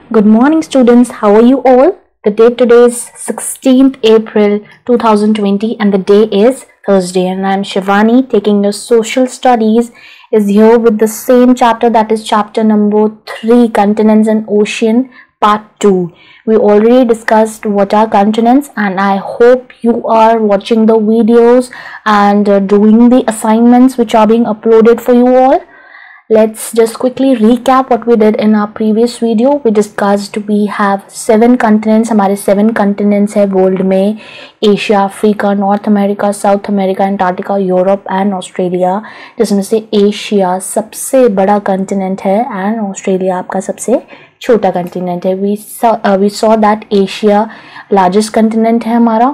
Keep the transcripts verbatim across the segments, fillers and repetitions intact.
Good morning, students. How are you all? The date today is sixteenth April two thousand twenty and the day is Thursday, and I am Shivani taking your social studies is here with the same chapter, that is chapter number three, continents and ocean, part two. We already discussed what are continents, and I hope you are watching the videos and uh, doing the assignments which are being uploaded for you all. Let's just quickly recap what we did in our previous video. We discussed we have seven continents. हमारे seven continents है world में, Asia, Africa, North America, South America, Antarctica, Europe and Australia, जिसमें से Asia सबसे बड़ा continent है and Australia आपका सबसे छोटा कंटिनेंट है. We we saw that Asia largest continent है हमारा,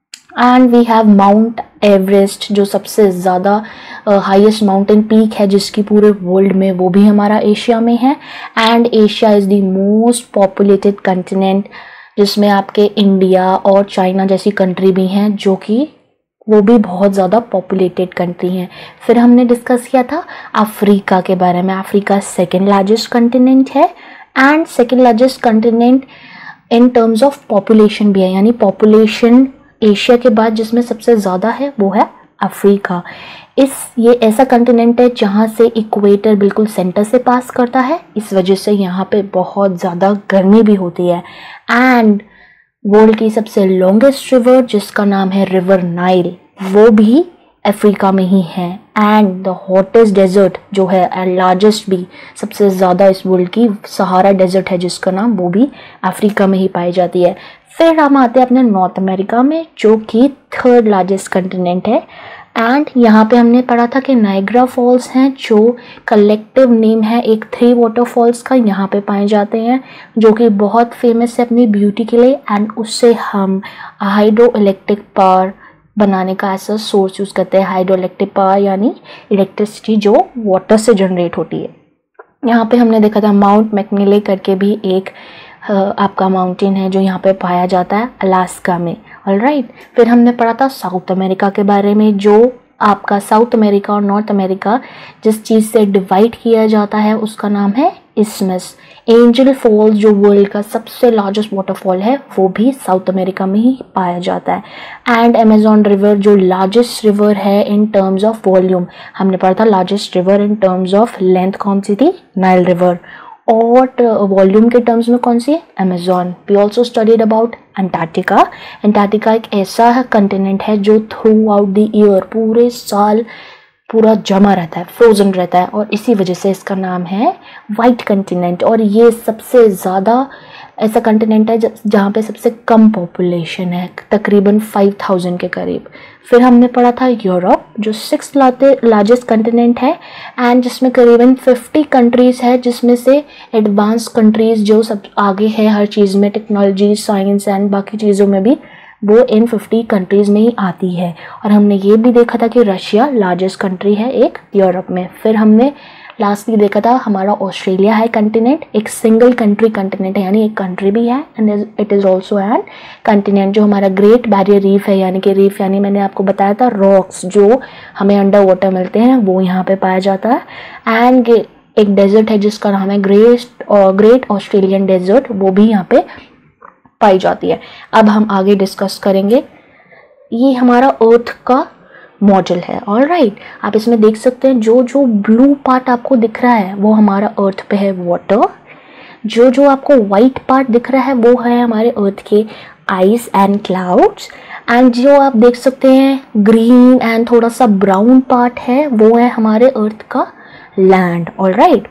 and we have Mount Everest जो सबसे ज़्यादा हाईएस्ट माउंटेन पीक है जिसकी पूरे वर्ल्ड में, वो भी हमारा एशिया में है. And Asia is the most populated continent, जिसमें आपके इंडिया और चाइना जैसी कंट्री भी हैं जो कि वो भी बहुत ज़्यादा पॉपुलेटेड कंट्री हैं. फिर हमने डिस्कस किया था अफ्रीका के बारे में. अफ्रीका सेकेंड लार्जेस्ट कंटिनेंट है and second largest continent in terms of population भी है, यानी पॉपुलेशन एशिया के बाद जिसमें सबसे ज़्यादा है वो है अफ्रीका. इस ये ऐसा कंटिनेंट है जहाँ से इक्वेटर बिल्कुल सेंटर से पास करता है, इस वजह से यहाँ पे बहुत ज़्यादा गर्मी भी होती है. एंड वर्ल्ड की सबसे लॉन्गेस्ट रिवर जिसका नाम है रिवर नाइल, वो भी अफ्रीका में ही है. एंड द हॉटेस्ट डेजर्ट जो है लार्जेस्ट भी सबसे ज़्यादा इस वर्ल्ड की सहारा डेजर्ट है जिसका नाम, वो भी अफ्रीका में ही पाई जाती है. फिर हम आते हैं अपने नॉर्थ अमेरिका में जो कि थर्ड लार्जेस्ट कंटिनेंट है. एंड यहाँ पे हमने पढ़ा था कि नायग्रा फॉल्स हैं जो कलेक्टिव नेम है एक थ्री वाटरफॉल्स का, यहाँ पे पाए जाते हैं, जो कि बहुत फेमस है अपनी ब्यूटी के लिए. एंड उससे हम हाइड्रो इलेक्ट्रिक पावर बनाने का ऐसा सोर्स यूज़ करते हैं. हाइड्रो इलेक्ट्रिक पावर यानी इलेक्ट्रिसिटी जो वाटर से जनरेट होती है. यहाँ पे हमने देखा था माउंट मैकमिले करके भी एक आपका माउंटेन है जो यहाँ पे पाया जाता है अलास्का में. ऑलराइट, फिर हमने पढ़ा था साउथ अमेरिका के बारे में, जो आपका साउथ अमेरिका और नॉर्थ अमेरिका जिस चीज़ से डिवाइड किया जाता है उसका नाम है इस्मस. एंजल फॉल्स जो वर्ल्ड का सबसे लार्जेस्ट वाटरफॉल है वो भी साउथ अमेरिका में ही पाया जाता है. एंड अमेजॉन रिवर जो लार्जेस्ट रिवर है इन टर्म्स ऑफ वॉल्यूम, हमने पढ़ा था largest river in terms of length कौन सी थी, नाइल रिवर, और वॉल्यूम के टर्म्स में कौन सी है, Amazon. We also studied about Antarctica. Antarctica एक ऐसा कंटिनेंट है जो थ्रू आउट द ईयर पूरे साल पूरा जमा रहता है, फ्रोजन रहता है, और इसी वजह से इसका नाम है वाइट कंटिनेंट. और ये सबसे ज़्यादा ऐसा कंटिनेंट है जहाँ पे सबसे कम पॉपुलेशन है, तकरीबन फाइव थाउजेंड के करीब. फिर हमने पढ़ा था यूरोप जो सिक्स लार्जेस्ट कंटिनेंट है एंड जिसमें करीबन फिफ्टी कंट्रीज़ है, जिसमें से एडवांस कंट्रीज़ जो सब आगे है हर चीज़ में, टेक्नोलॉजी, साइंस एंड बाकी चीज़ों में भी, वो इन फिफ्टी कंट्रीज़ में ही आती है. और हमने ये भी देखा था कि रशिया लार्जेस्ट कंट्री है एक यूरोप में. फिर हमने लास्टली देखा था हमारा ऑस्ट्रेलिया है कंटिनेंट, एक सिंगल कंट्री कंटिनेंट है, यानी एक कंट्री भी है and it is also an continent. जो हमारा ग्रेट बैरियर रीफ है, यानी कि रीफ यानी मैंने आपको बताया था रॉक्स जो हमें अंडर वाटर मिलते हैं, वो यहाँ पे पाया जाता है. एंड एक डेजर्ट है जिसका नाम है ग्रेट ग्रेट ऑस्ट्रेलियन डेजर्ट, वो भी यहाँ पे पाई जाती है. अब हम आगे डिस्कस करेंगे. ये हमारा अर्थ का मॉडल है. ऑल राइट, आप इसमें देख सकते हैं जो जो ब्लू पार्ट आपको दिख रहा है वो हमारा अर्थ पे है वाटर, जो जो आपको वाइट पार्ट दिख रहा है वो है हमारे अर्थ के आइस एंड क्लाउड्स, एंड जो आप देख सकते हैं ग्रीन एंड थोड़ा सा ब्राउन पार्ट है वो है हमारे अर्थ का land. All right,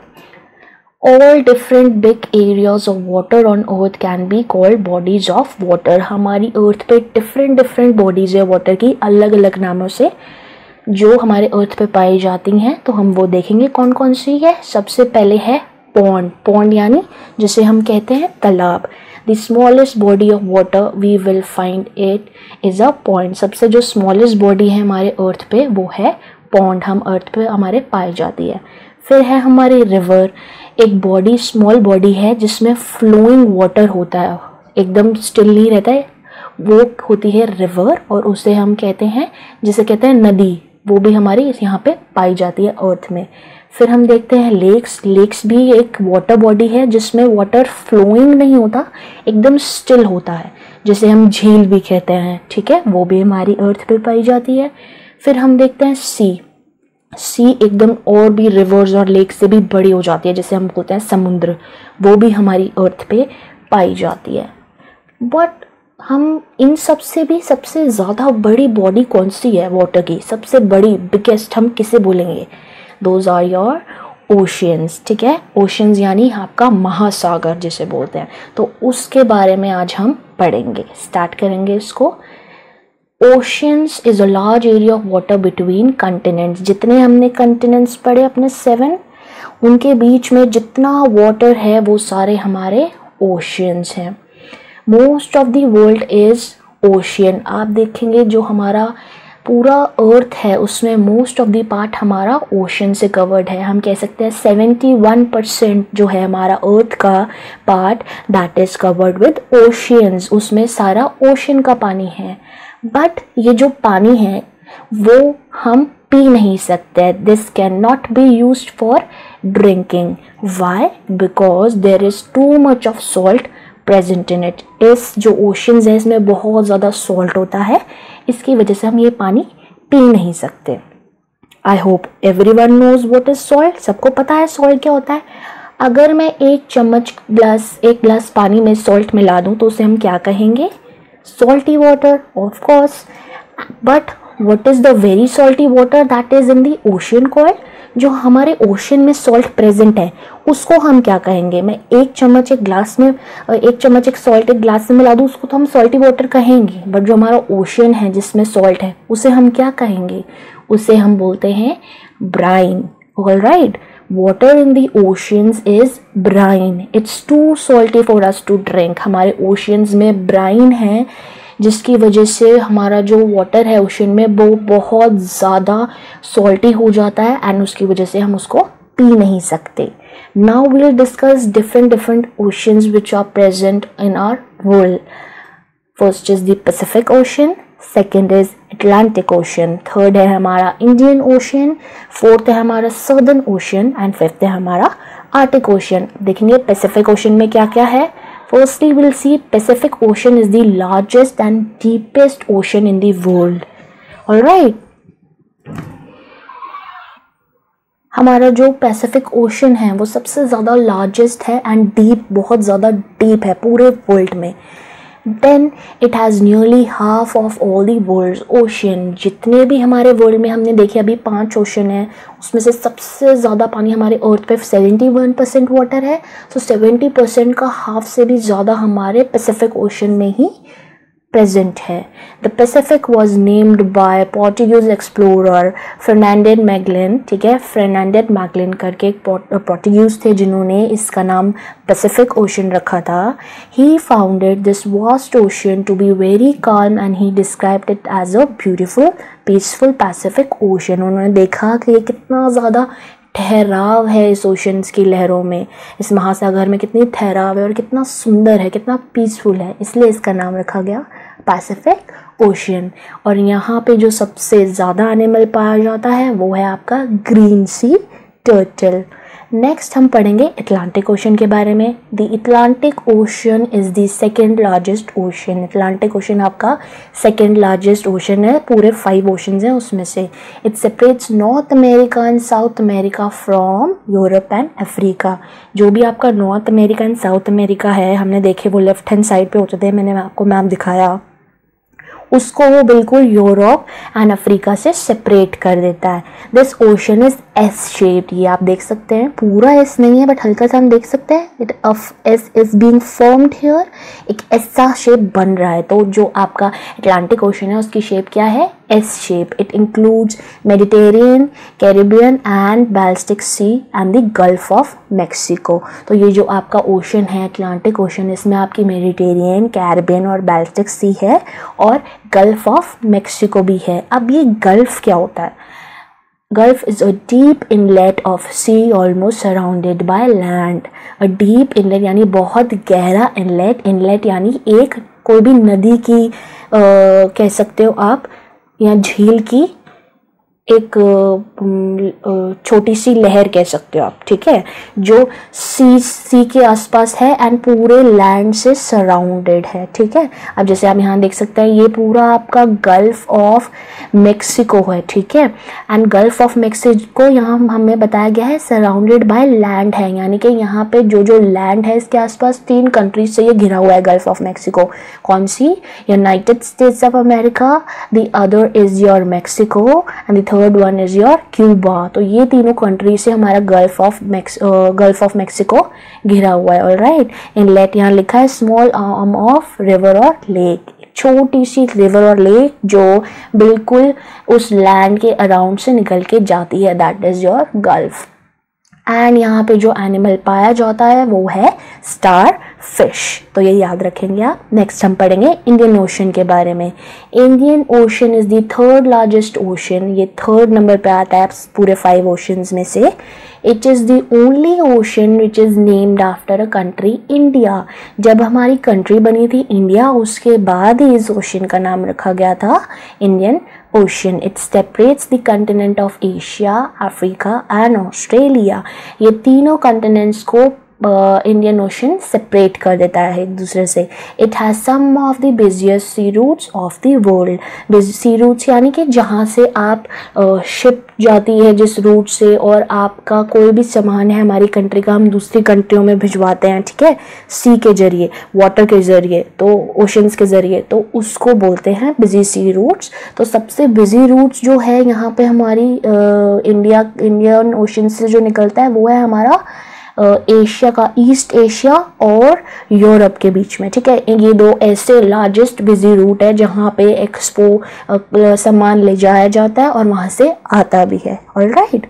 all different big areas of water on earth can be called bodies of water. हमारी अर्थ पे डिफरेंट डिफरेंट बॉडीज़ है वाटर की, अलग अलग नामों से जो हमारे अर्थ पे पाई जाती हैं. तो हम वो देखेंगे कौन कौन सी है. सबसे पहले है पॉन्ड. पॉन्ड यानी जिसे हम कहते हैं तालाब. The smallest body of water we will find it is a pond. सबसे जो स्मॉलेस्ट बॉडी है हमारे अर्थ पे वो है पॉन्ड, हम अर्थ पे हमारे पाई जाती है. फिर है हमारी रिवर, एक बॉडी स्मॉल बॉडी है जिसमें फ्लोइंग वाटर होता है, एकदम स्टिल नहीं रहता है, वो होती है रिवर, और उसे हम कहते हैं जिसे कहते हैं नदी, वो भी हमारी यहाँ पे पाई जाती है अर्थ में. फिर हम देखते हैं लेक्स। लेक्स भी एक वाटर बॉडी है जिसमें वाटर फ्लोइंग नहीं होता, एकदम स्टिल होता है, जिसे हम झील भी कहते हैं, ठीक है, वो भी हमारी अर्थ पे पाई जाती है। फिर हम देखते हैं सी। सी एकदम और भी रिवर्स और लेक से भी बड़ी हो जाती है, जिसे हम बोलते हैं समुद्र, वो भी हमारी अर्थ पे पाई जाती है। बट हम इन सब से भी सबसे ज़्यादा बड़ी बॉडी कौन सी है वाटर की, सबसे बड़ी बिगेस्ट हम किसे बोलेंगे? दोज आर योर ओशियंस, ठीक है। ओशियंस यानी आपका महासागर जिसे बोलते हैं, तो उसके बारे में आज हम पढ़ेंगे, स्टार्ट करेंगे इसको। Oceans is a large area of water between continents. जितने हमने कंटिनेंट्स पढ़े अपने सेवन, उनके बीच में जितना वाटर है वो सारे हमारे ओशियंस हैं। Most of the world is ocean. आप देखेंगे जो हमारा पूरा अर्थ है उसमें मोस्ट ऑफ द पार्ट हमारा ओशन से कवर्ड है। हम कह सकते हैं सेवेंटी वन परसेंट जो है हमारा अर्थ का part that is covered with oceans, उसमें सारा ओशन का पानी है। बट ये जो पानी है वो हम पी नहीं सकते। This can not be used for drinking. Why? Because there is too much of salt present in it. इस जो ओशंस है इसमें बहुत ज़्यादा सॉल्ट होता है, इसकी वजह से हम ये पानी पी नहीं सकते। I hope everyone knows what is salt. सबको पता है सॉल्ट क्या होता है। अगर मैं एक चम्मच ग्लास एक ग्लास पानी में सॉल्ट मिला दूं तो उसे हम क्या कहेंगे? Salty water, of course. But what is the very salty water that is in the ocean called? जो हमारे ओशन में सॉल्ट प्रेजेंट है उसको हम क्या कहेंगे? मैं एक चम्मच एक ग्लास में एक चम्मच एक सॉल्ट एक ग्लास में मिला दूँ, उसको तो हम सॉल्टी वाटर कहेंगे। बट जो हमारा ओशन है जिसमें सॉल्ट है उसे हम क्या कहेंगे? उसे हम बोलते हैं brine. All right, water in the oceans is brine. It's too salty for us to drink. हमारे ओशंस में ब्राइन है जिसकी वजह से हमारा जो वाटर है ओशन में वो बहुत ज़्यादा सॉल्टी हो जाता है एंड उसकी वजह से हम उसको पी नहीं सकते। Now we will discuss different different oceans which are present in our world. First is the Pacific ocean, second is Atlantic ocean, third है हमारा इंडियन ओशन, फोर्थ है हमारा सदर्न ओशन एंड फिफ्थ है हमारा आर्टिक ओशन। देखेंगे Pacific ocean में क्या क्या है। Firstly, we'll see Pacific Ocean is the largest and deepest ocean in the world. All right. हमारा जो पैसिफिक ओशन है वो सबसे ज़्यादा लार्जेस्ट है एंड डीप, बहुत ज़्यादा डीप है पूरे वर्ल्ड में। Then it has nearly half of all the world's ocean. जितने भी हमारे वर्ल्ड में हमने देखे अभी पांच ओशन है, उसमें से सबसे ज़्यादा पानी हमारे अर्थ पे सेवेंटी वन परसेंट वाटर है। सो सेवेंटी परसेंट का हाफ से भी ज़्यादा हमारे पैसिफिक ओशन में ही प्रेजेंट है। The Pacific was named by Portuguese explorer Fernandes Magellan, ठीक है, फर्नांडिस मैगलन करके एक पोर्टुगीज थे जिन्होंने इसका नाम पैसिफिक ओशन रखा था। He founded this vast ocean to be very calm and he described it as a beautiful peaceful Pacific ocean. उन्होंने देखा कि ये कितना ज़्यादा ठहराव है इस ओशंस की लहरों में, इस महासागर में कितनी ठहराव है और कितना सुंदर है, कितना पीसफुल है, इसलिए इसका नाम रखा गया पैसिफिक ओशन। और यहाँ पे जो सबसे ज़्यादा एनिमल पाया जाता है वो है आपका ग्रीन सी टर्टल। नेक्स्ट हम पढ़ेंगे अटलांटिक ओशन के बारे में। The Atlantic ocean is the second largest ocean. Atlantic ocean आपका सेकेंड लार्जेस्ट ओशन है, पूरे फाइव ओशंस हैं उसमें से। It separates North America and South America from Europe and Africa. जो भी आपका North America and South America है, हमने देखे वो लेफ्ट हैंड साइड पे होते थे, मैंने आपको मैप दिखाया, उसको वो बिल्कुल यूरोप एंड अफ्रीका से सेपरेट कर देता है। This ocean is S shaped. ये आप देख सकते हैं, पूरा एस नहीं है बट हल्का सा हम देख सकते हैं। It of S is being formed here. एक ऐसा शेप बन रहा है। तो जो आपका अटलांटिक ओशन है उसकी शेप क्या है? S shape. It includes Mediterranean, Caribbean and Baltic sea and the Gulf of Mexico. तो ये जो आपका ओशन है अटलांटिक ओशन, इसमें आपकी मेडिटेरियन, कैरिबियन और बाल्टिक सी है और गल्फ ऑफ मैक्सिको भी है। अब ये गल्फ क्या होता है? Gulf is a deep inlet of sea almost surrounded by land. A deep inlet यानी बहुत गहरा inlet, inlet यानी एक कोई भी नदी की आ, कह सकते हो आप या झील की एक छोटी सी लहर कह सकते हो आप, ठीक है, जो सी सी के आसपास है एंड पूरे लैंड से सराउंडेड है, ठीक है। अब जैसे आप यहाँ देख सकते हैं ये पूरा आपका गल्फ ऑफ मेक्सिको है, ठीक है, एंड गल्फ ऑफ मेक्सिको यहाँ हमें बताया गया है सराउंडेड बाय लैंड है, यानी कि यहाँ पे जो जो लैंड है इसके आसपास तीन कंट्रीज से ये घिरा हुआ है गल्फ ऑफ मेक्सिको। कौन सी? United States of America, the other is your Mexico and the third one is your Cuba. तो ये तीनों कंट्री से हमारा gulf of Mex gulf of Mexico घिरा हुआ है। ऑलराइट, इनलेट यहाँ लिखा है स्मॉल आर्म ऑफ रिवर और लेक, छोटी सी रिवर और लेक जो बिल्कुल उस लैंड के अराउंड से निकल के जाती है, that is your gulf. And यहाँ पे जो एनिमल पाया जाता है वो है स्टार फिश, तो ये याद रखेंगे आप। नेक्स्ट हम पढ़ेंगे इंडियन ओशन के बारे में। Indian ocean is the third largest ocean, ये थर्ड नंबर पे आता है पूरे फाइव ओशंस में से। It is the only ocean which is named after a country India. जब हमारी कंट्री बनी थी इंडिया, उसके बाद ही इस ओशन का नाम रखा गया था Indian ocean. It separates the continent of Asia, Africa and Australia. ये तीनों कंटिनेंट्स को इंडियन ओशन सेपरेट कर देता है एक दूसरे से। It has some of the busiest sea routes of the world. Sea routes यानी कि जहाँ से आप शिप uh, जाती है जिस रूट से, और आपका कोई भी सामान है हमारी कंट्री का हम दूसरी कंट्रियों में भिजवाते हैं, ठीक है, सी के जरिए, वाटर के जरिए, तो ओशंस के जरिए, तो उसको बोलते हैं बिजी सी रूट्स। तो सबसे बिजी रूट्स जो है यहाँ पे हमारी इंडिया इंडियन ओशन से जो निकलता है वो है हमारा एशिया का, ईस्ट एशिया और यूरोप के बीच में, ठीक है। ये दो ऐसे लार्जेस्ट बिजी रूट है जहाँ पे एक्सपो सामान ले जाया जाता है और वहाँ से आता भी है। All right,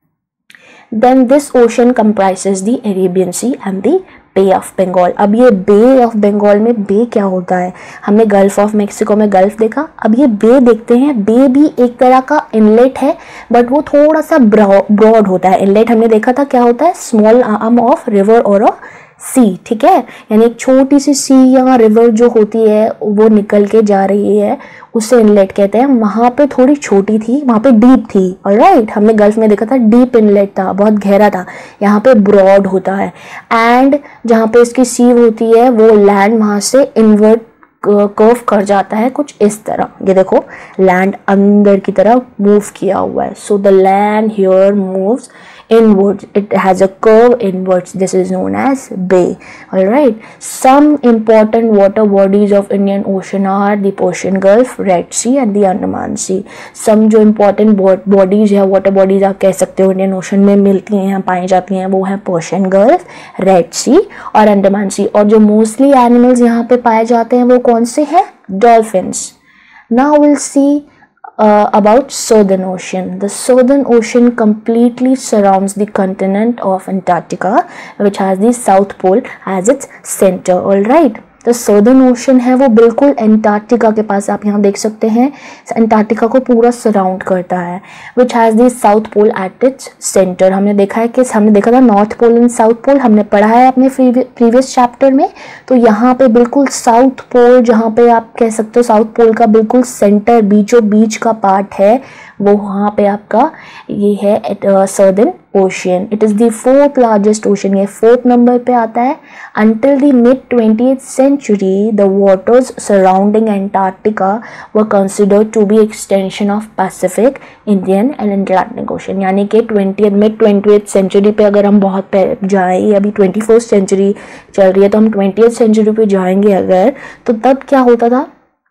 then this ocean comprises the Arabian sea and the bay of Bengal. अब ये बे ऑफ बंगाल में बे क्या होता है? हमने गल्फ ऑफ मेक्सिको में गल्फ देखा, अब ये बे देखते हैं। बे भी एक तरह का इनलेट है, बट वो थोड़ा सा ब्रॉड होता है। इनलेट हमने देखा था क्या होता है, स्मॉल आर्म ऑफ रिवर और अ सी, ठीक है, यानी एक छोटी सी सी या रिवर जो होती है वो निकल के जा रही है, उसे इनलेट कहते हैं। वहाँ पे थोड़ी छोटी थी, वहाँ पे डीप थी। ऑलराइट, हमने गल्फ में देखा था डीप इनलेट था, बहुत गहरा था, यहाँ पे ब्रॉड होता है। एंड जहाँ पे इसकी सी होती है वो लैंड वहाँ से इनवर्ट कर्व कर जाता है कुछ इस तरह। ये देखो लैंड अंदर की तरह मूव किया हुआ है, so the land here moves inwards, it has a curve inwards, this is known as bay. All right, some important water bodies of Indian Ocean are the Persian Gulf, Red Sea and the Andaman Sea. some जो important bodies है, water bodies आप कह सकते हो Indian Ocean में मिलती हैं, पाई जाती हैं, वो है Persian Gulf, Red Sea और Andaman Sea। और जो mostly animals यहाँ पे पाए जाते हैं वो कौन से हैं? Dolphins. Now we'll see Uh, about Southern Ocean. The Southern Ocean completely surrounds the continent of Antarctica, which has the South Pole as its center. All right. तो सदर्न ओशन है वो बिल्कुल एंटार्क्टिका के पास, आप यहाँ देख सकते हैं एंटार्क्टिका को पूरा सराउंड करता है, which has the South Pole at its centre. हमने देखा है कि हमने देखा था North Pole and South Pole, हमने पढ़ा है अपने प्रीवियस चैप्टर में। तो यहाँ पे बिल्कुल साउथ पोल, जहाँ पे आप कह सकते हो साउथ पोल का बिल्कुल सेंटर, बीचों बीच का पार्ट है, वो वहाँ पे आपका ये है southern ocean. It is the fourth largest ocean, ये फोर्थ नंबर पे आता है। Until the mid twentieth century the waters surrounding Antarctica were considered to be extension of Pacific, Indian and Atlantic ocean. यानी कि ट्वेंटी मिड ट्वेंटिएथ सेंचुरी पे अगर हम बहुत जाए, अभी ट्वेंटी फर्स्ट सेंचुरी चल रही है तो हम ट्वेंटिएथ सेंचुरी पे जाएंगे अगर, तो तब क्या होता था,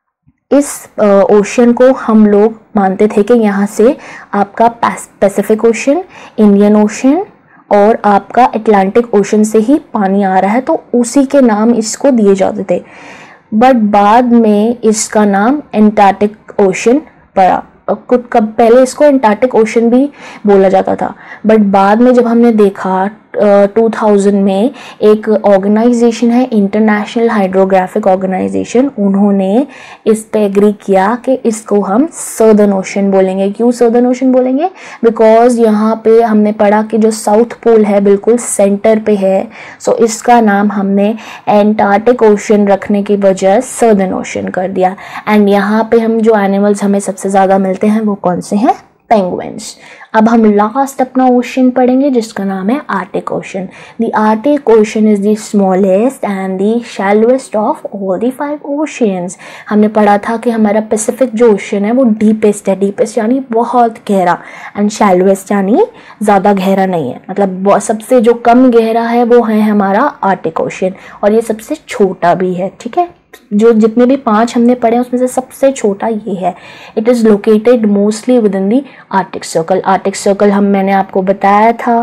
इस ओशन को हम लोग मानते थे कि यहाँ से आपका पैसिफिक ओशन, इंडियन ओशन और आपका अटलांटिक ओशन से ही पानी आ रहा है, तो उसी के नाम इसको दिए जाते थे। बट बाद में इसका नाम एंटार्क्टिक ओशन पड़ा। कुछ कब पहले इसको एंटार्क्टिक ओशन भी बोला जाता था, बट बाद में जब हमने देखा टू थाउज़ेंड में एक ऑर्गेनाइजेशन है इंटरनेशनल हाइड्रोग्राफिक ऑर्गेनाइजेशन, उन्होंने इस पे एग्री किया कि इसको हम सदर्न ओशन बोलेंगे। क्यों सदर्न ओशन बोलेंगे? बिकॉज यहाँ पे हमने पढ़ा कि जो साउथ पोल है बिल्कुल सेंटर पे है, सो इसका नाम हमने एंटार्क्टिक ओशन रखने की वजह सदर्न ओशन कर दिया। एंड यहाँ पे हम जो एनिमल्स हमें सबसे ज़्यादा मिलते हैं वो कौन से हैं? पेंगुइन्स। अब हम लास्ट अपना ओशन पढ़ेंगे जिसका नाम है Arctic ocean. The Arctic ocean is the smallest and the shallowest of all the five oceans. हमने पढ़ा था कि हमारा पैसिफिक जो ओशन है वो डीपेस्ट है, डीपेस्ट यानी बहुत गहरा, एंड शैलोएस्ट यानी ज़्यादा गहरा नहीं है, मतलब सबसे जो कम गहरा है वो है हमारा आर्टिक ओशन, और ये सबसे छोटा भी है। ठीक है, जो जितने भी पांच हमने पढ़े उसमें से सबसे छोटा ये है। It is located mostly within the arctic circle. Arctic circle हम मैंने आपको बताया था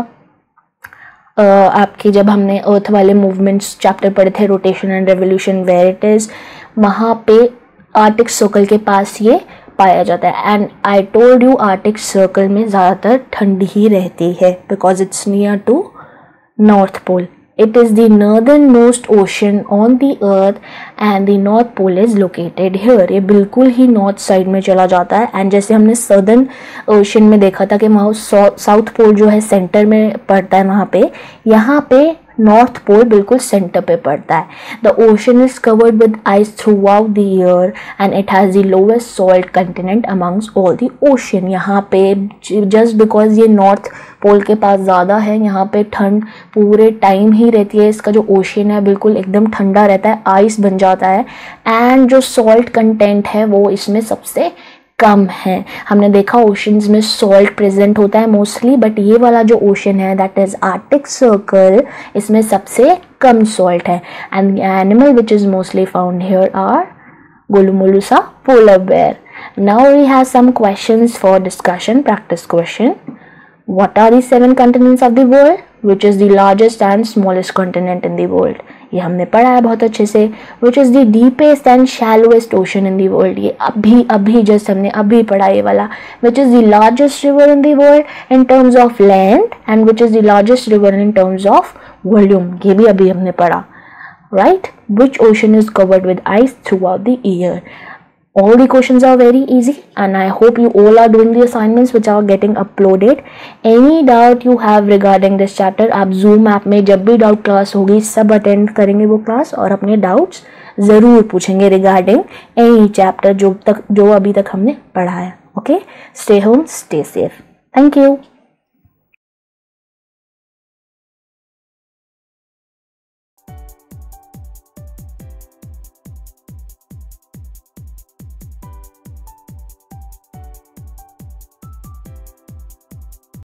uh, आपके जब हमने अर्थ वाले मूवमेंट्स चैप्टर पढ़े थे, rotation and revolution, where it is, वहाँ पे आर्टिक सर्कल के पास ये पाया जाता है। And I told you arctic circle में ज़्यादातर ठंडी ही रहती है because it's near to north pole. It is the northernmost ocean on the earth and the north pole is located here. ये बिल्कुल ही नॉर्थ साइड में चला जाता है। एंड जैसे हमने सदर्न ओशन में देखा था कि वहाँ साउथ पोल जो है सेंटर में पड़ता है, वहाँ पे यहाँ पे नॉर्थ पोल बिल्कुल सेंटर पे पड़ता है। The ocean is covered with ice throughout the year and it has the lowest salt continent amongst all the ocean. यहाँ पे जस्ट बिकॉज ये नॉर्थ पोल के पास ज़्यादा है, यहाँ पे ठंड पूरे टाइम ही रहती है। इसका जो ओशन है बिल्कुल एकदम ठंडा रहता है, आइस बन जाता है, एंड जो सॉल्ट कंटेंट है वो इसमें सबसे कम है। हमने देखा ओशंस में सॉल्ट प्रेजेंट होता है मोस्टली, बट ये वाला जो ओशन है दैट इज आर्टिक सर्कल, इसमें सबसे कम सॉल्ट है। And animal which is mostly found here are गोलुमोलुसा polar bear. Now we have some questions for discussion, practice question. What are the seven continents of the world? Which is the largest and smallest continent in the world? ये हमने पढ़ा है बहुत अच्छे से। Which is the deepest and shallowest ocean in the world? ये अभी अभी जस्ट हमने अभी पढ़ा ये वाला। Which is the largest river in the world in terms of length and which is the largest river in terms of volume? ये भी अभी हमने पढ़ा, right? Which ocean is covered with ice throughout the year? All the questions are very easy and I hope you all are doing the assignments which are getting uploaded. Any doubt you have regarding this chapter, आप Zoom app में जब भी doubt class होगी सब attend करेंगे वो class, और अपने डाउट्स ज़रूर पूछेंगे रिगार्डिंग एनी चैप्टर जो तक जो अभी तक हमने पढ़ा है। Okay, stay home, stay safe. Thank you.